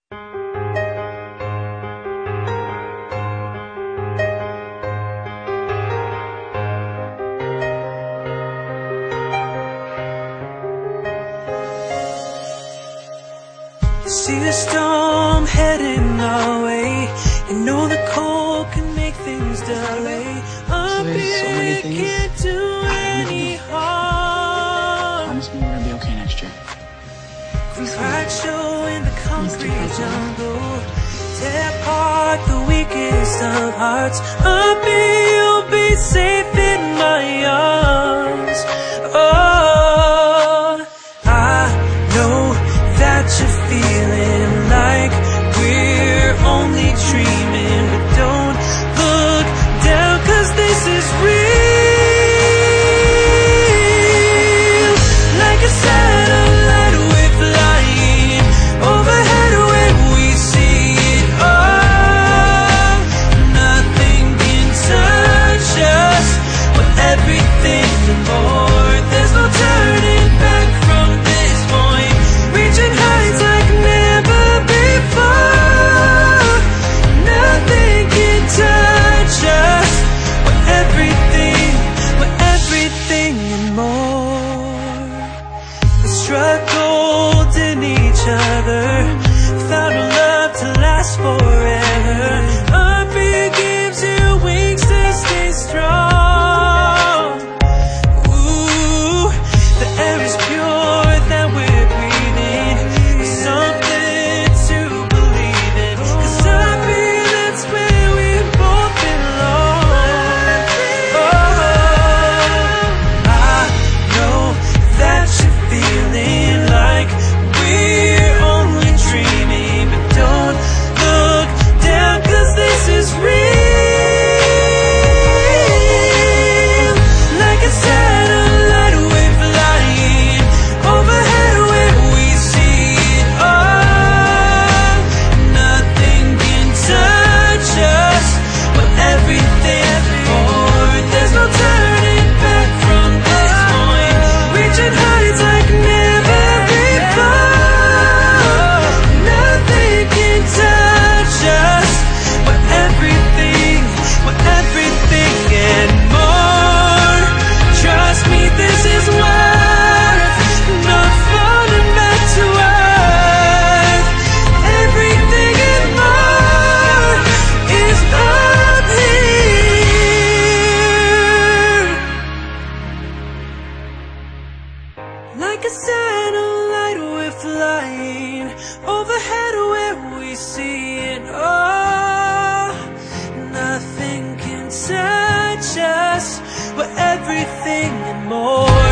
See the storm heading our way. You know the cold can make things delay. Up here can't do any harm. Promise me we're gonna be okay next year. We ride show in the concrete jungle, tear apart the weakest of hearts. Up here you'll be safe in my arms. Oh, I know that you're feeling like we're only dreaming, but don't look down, 'cause this is real. Like a satellite we're flying overhead where we see it all. Nothing can touch us, with everything and more. There's no turning back from this point, reaching heights like never before. Nothing can touch us, with everything and more. We struggled in each other, found a love to last forever. Up here gives you wings to stay strong. Ooh, the air is pure that we're breathing. It's something to believe in, 'cause up here that's where we both belong. Oh, I know that you're feeling like we're only dreaming, but don't look down, 'cause this is real. Like a satellite we're flying overhead where we see it all. Nothing can touch us, but everything more. There's no turning back from this point, reaching heights like never before. Nothing can touch us, but everything and more. Trust me, this is worth not falling back to earth. Everything and more is up here. Like a satellite we're flying overhead where we see it all. Nothing can touch us, but everything and more.